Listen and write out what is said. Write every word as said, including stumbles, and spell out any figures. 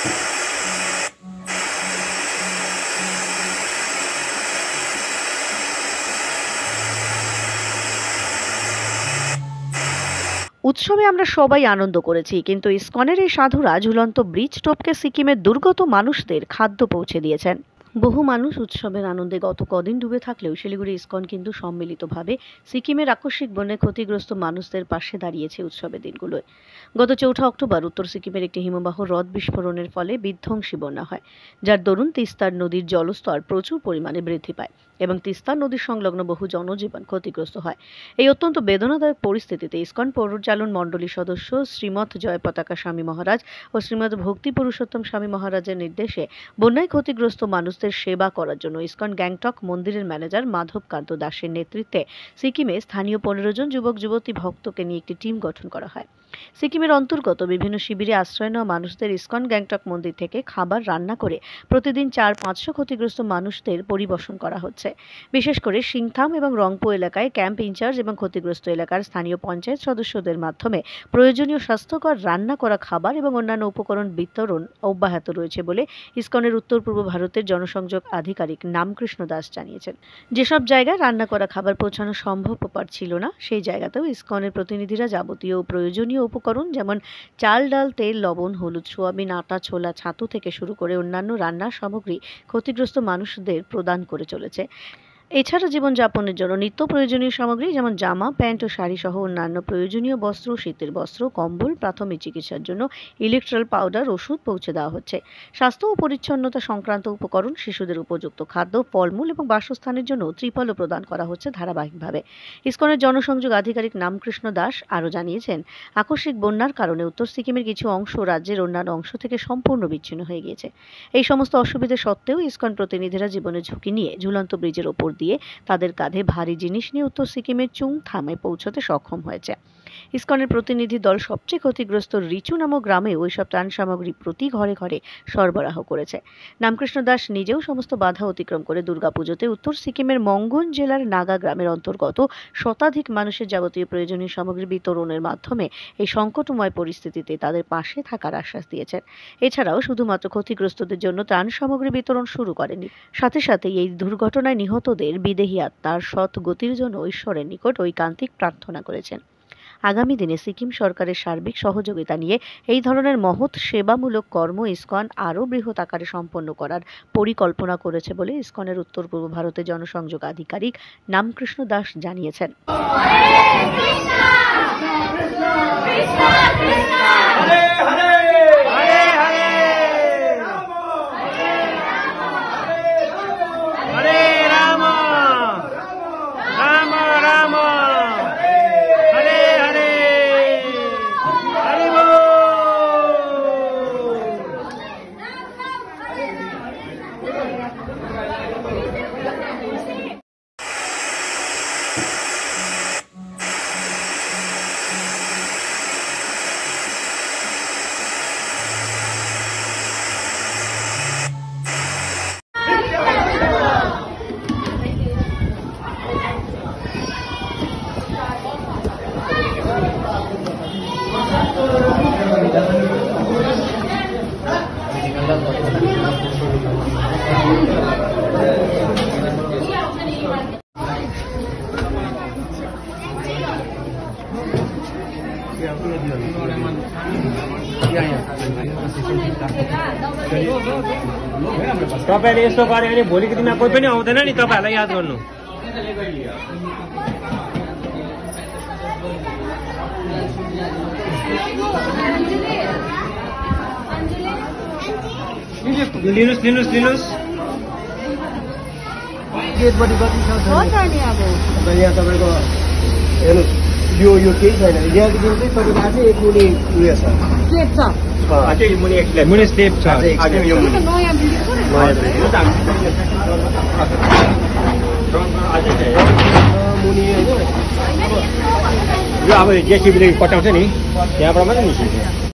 উৎসবে আমরা সবাই আনন্দ করেছি, কিন্তু ইসকনের এই সাধুরা ঝুলন্ত ব্রিজ টপকে সিকিমের দুর্গত মানুষদের খাদ্য পৌঁছে দিয়েছেন। বহু মানুষ উৎসবের আনন্দে গত কদিন ডুবে থাকলেও শিলিগুড়ি ইসকন কিন্তু সম্মিলিতভাবে সিকিমের আকস্মিক বন্যায় ক্ষতিগ্রস্ত মানুষদের পাশে দাঁড়িয়েছে উৎসবের দিনগুলোয়। গত চৌঠা অক্টোবর উত্তর সিকিমের একটি হিমবাহ হ্রদ বিস্ফোরণের ফলে বিধ্বংসী বন্যা হয়, যার দরুন তিস্তার নদীর জলস্তর প্রচুর পরিমাণে বৃদ্ধি পায় এবং তিস্তা নদীর সংলগ্ন বহু জনজীবন ক্ষতিগ্রস্ত হয়। এই অত্যন্ত বেদনাদায়ক পরিস্থিতিতে ইসকন পৌরচালন মণ্ডলীর সদস্য শ্রীমৎ জয় পতাকা স্বামী মহারাজ ও শ্রীমৎ ভক্তি পুরুষোত্তম স্বামী মহারাজের নির্দেশে বন্যায় ক্ষতিগ্রস্ত মানুষদের সেবা করার জন্য ইসকন গ্যাংটক মন্দিরের ম্যানেজার মাধবকান্ত দাসের নেতৃত্বে সিকিমে স্থানীয় পনেরো জন যুবক যুবতী ভক্তকে নিয়ে একটি টিম গঠন করা হয়। সিকিমের অন্তর্গত বিভিন্ন শিবিরে আশ্রয় নেওয়া মানুষদের ইসকন গ্যাংটক মন্দির থেকে খাবার রান্না করে প্রতিদিন চার পাঁচশো ক্ষতিগ্রস্ত মানুষদের পরিবেশন করা হচ্ছে। বিশেষ করে সিংথাম এবং রংপো এলাকায় ক্যাম্প ইনচার্জ এবং ক্ষতিগ্রস্ত এলাকার স্থানীয় পঞ্চায়েত সদস্যদের মাধ্যমে প্রয়োজনীয় স্বাস্থ্যকর রান্না করা খাবার এবং অন্যান্য উপকরণ বিতরণ অব্যাহত রয়েছে বলে ইসকনের উত্তর পূর্ব ভারতের জনসংযোগ আধিকারিক নামকৃষ্ণ দাস জানিয়েছেন। যেসব জায়গায় রান্না করা খাবার পৌঁছানো সম্ভবপর ছিল না, সেই জায়গাতেও ইসকনের প্রতিনিধিরা যাবতীয় প্রয়োজনীয় উপকরণ যেমন চাল, ডাল, তেল, লবণ, হলুদ, সোয়াবিন, আটা, ছোলা, ছাতু থেকে শুরু করে অন্যান্য রান্নার সামগ্রী ক্ষতিগ্রস্ত মানুষদের প্রদান করে চলেছে। এছাড়া জীবনযাপনের জন্য নিত্য প্রয়োজনীয় সামগ্রী যেমন জামা, প্যান্ট ও শাড়ি সহ অন্যান্য প্রয়োজনীয় বস্ত্র, শীতের বস্ত্র, কম্বল, প্রাথমিক চিকিৎসার জন্য ইলেকট্রল পাউডার, ওষুধ পৌঁছে দেওয়া হচ্ছে। স্বাস্থ্য ও পরিচ্ছন্নতা সংক্রান্ত উপকরণ, শিশুদের উপযুক্ত খাদ্য, ফলমূল এবং বাসস্থানের জন্য ত্রিপলও প্রদান করা হচ্ছে ধারাবাহিকভাবে। ইসকনের জনসংযোগ আধিকারিক নামকৃষ্ণ দাস আরও জানিয়েছেন, আকস্মিক বন্যার কারণে উত্তর সিকিমের কিছু অংশ রাজ্যের অন্যান্য অংশ থেকে সম্পূর্ণ বিচ্ছিন্ন হয়ে গিয়েছে। এই সমস্ত অসুবিধা সত্ত্বেও ইসকন প্রতিনিধিরা জীবনের ঝুঁকি নিয়ে ঝুলন্ত ব্রিজের ওপর দিয়ে তাদের কাঁধে ভারী জিনিস নিয়ে উত্তর সিকিমের চুংথামে পৌঁছতে সক্ষম হয়েছে। ইসকনের প্রতিনিধি দল সবচেয়ে ক্ষতিগ্রস্ত রিচু নামক গ্রামে ওইসব ত্রাণ সামগ্রী প্রতি ঘরে ঘরে সরবরাহ করেছে। নামকৃষ্ণ দাস নিজেও সমস্ত বাধা অতিক্রম করে দুর্গাপুজোতে উত্তর সিকিমের মঙ্গন জেলার নাগা গ্রামের অন্তর্গত শতাধিক মানুষের যাবতীয় প্রয়োজনীয় সামগ্রী বিতরণের মাধ্যমে এই সংকটময় পরিস্থিতিতে তাদের পাশে থাকার আশ্বাস দিয়েছেন। এছাড়াও শুধুমাত্র ক্ষতিগ্রস্তদের জন্য ত্রাণ সামগ্রী বিতরণ শুরু করেনি, সাথে সাথে এই দুর্ঘটনায় নিহতদের বিদেহী আত্মার সৎ গতির জন্য ঈশ্বরের নিকট ঐকান্তিক প্রার্থনা করেছেন। আগামী দিনে সিকিম সরকারের সার্বিক সহযোগিতা নিয়ে এই ধরনের মহৎ সেবামূলক কর্ম ইসকন আরও বৃহৎ আকারে সম্পন্ন করার পরিকল্পনা করেছে বলে ইসকনের উত্তর পূর্ব ভারতের জনসংযোগ আধিকারিক নামকৃষ্ণ দাস জানিয়েছেন। तपाईँले यस्तो गऱ्यो भने भोलिको दिनमा कोही पनि आउँदैन नि, तपाईँहरूलाई याद गर्नु। लिनुहोस् लिनुहोस् लिनुहोस् गेटपट्टि कति छ यहाँ तपाईँको हेर्नुहोस्, यो यो केही छैन। यहाँको दिन चाहिँ तपाईँको अझै एक मुनि उयो छ, स्टेप छ, अझै मुनि एक मुनि स्टेप छ। मुनि यो अब जेसिबीले पटाउँछ नि, त्यहाँबाट मात्रै निस्किन्छ।